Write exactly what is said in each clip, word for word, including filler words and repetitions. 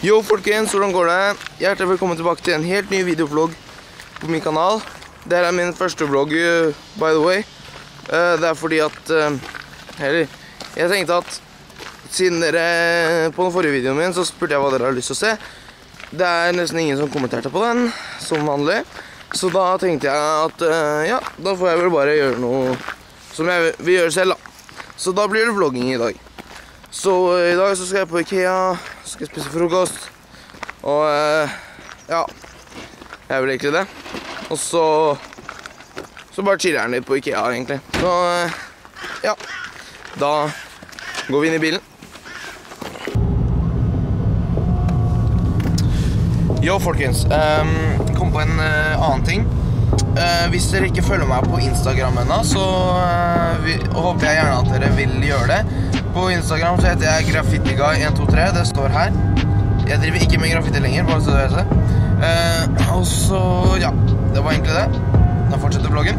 Yo folkens, hvordan går det? Hjertelig velkommen tilbake til en helt ny videoblogg på min kanal. Dette er min første vlogg, by the way. Det er fordi at, eller, jeg tenkte at siden dere på den forrige videoen min så spurte jeg hva dere har lyst til å se. Det er nesten ingen som kommenterte på den, som vanlig. Så da tenkte jeg at, ja, da får jeg vel bare gjøre noe som jeg vil gjøre selv da. Så da blir det vlogging i dag. Så i dag så skal jeg på IKEA, skal jeg spise frokost, og ja, jeg vil egentlig det. Og så, så bare chiller jeg litt på IKEA egentlig. Så ja, da går vi inn i bilen. Jo folkens, um, kom på en uh, annen ting. Uh, hvis dere ikke følger meg på Instagram ennå, så uh, vi, håper jeg gjerne at dere vil gjøre det. På Instagram så heter jeg graffitiguy en to tre, det står her. Jeg driver ikke med graffiti lenger, bare så dere vet det. Uh, og så, ja, det var egentlig det. Da fortsetter vloggen.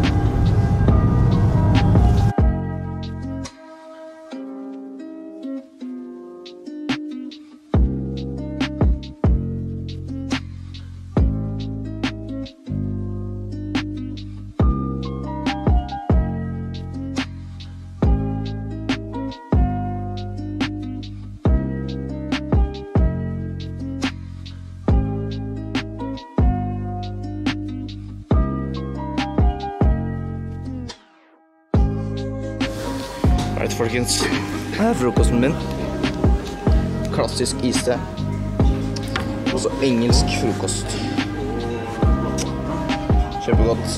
Right, folkens, her er frokosten min. Klassisk iste. Og så engelsk frokost. Kjempegodt.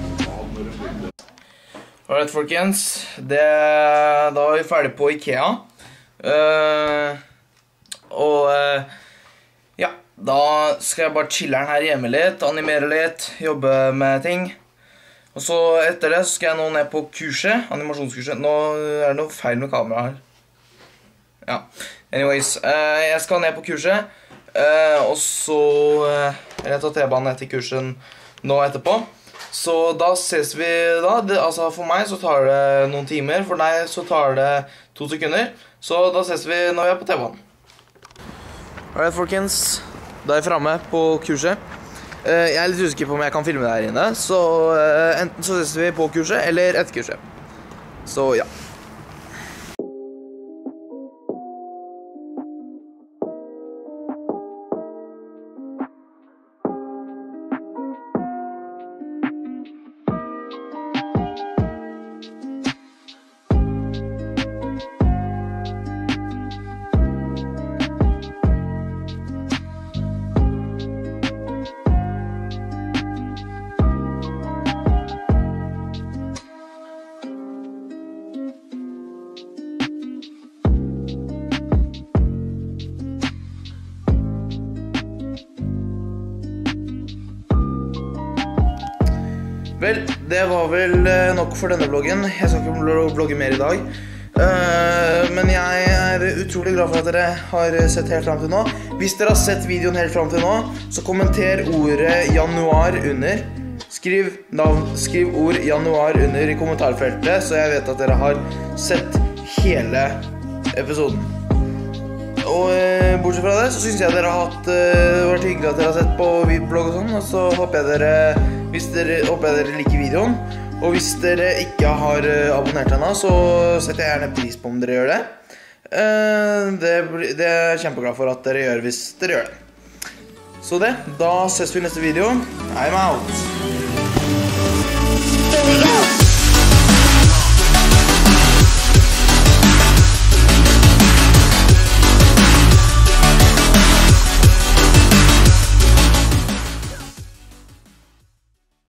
Alright, folkens. Det, da er vi ferdig på IKEA. Uh, og uh, ja, da skal jeg bare chille her hjemme litt, animere litt, jobbe med ting. Og så etter det så skal jeg nå ned på kurset, animasjonskurset. Nå er det noe feil med kameraet her. Ja, anyways, uh, jeg skal ned på kurset, uh, og så uh, jeg tar T-banen ned til kursen nå etterpå. Så da ses vi da. Det, altså for meg så tar det noen timer, for deg så tar det to sekunder. Så da ses vi når vi er på T-banen. Alright folkens, da er jeg fremme på kurset. Jeg er litt usikker på om jeg kan filme det her inne, så enten så ses vi på kurset eller etter kurset. Så ja. Vel, det var vel nok for denne vloggen. Jeg skal ikke vlogge mer i dag. Uh, men jeg er utrolig glad for at dere har sett helt frem til nå. Hvis dere har sett videoen helt frem til nå, så kommenter ordet januar under. Skriv navn, skriv ord januar under i kommentarfeltet, så jeg vet at dere har sett hele episoden. Og uh, bortsett fra det, så synes jeg dere har hatt uh, vært hyggelig at dere har sett på videoblogg og sånn. Og så håper jeg dere, hvis dere, håper jeg dere liker videoen. Og hvis dere ikke har uh, abonnert ennå, så setter jeg gjerne pris på om dere gjør det. Uh, det. Det er jeg kjempeglad for at dere gjør hvis dere gjør det. Så det, da ses vi i neste video. I'm out!